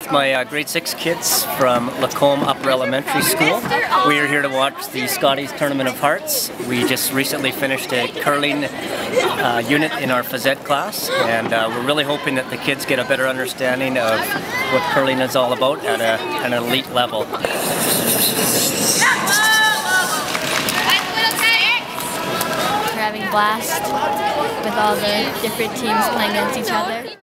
My grade 6 kids from Lacombe Upper Elementary School. We are here to watch the Scotties Tournament of Hearts. We just recently finished a curling unit in our physette class, and we're really hoping that the kids get a better understanding of what curling is all about at an elite level. We're having a blast with all the different teams playing against each other.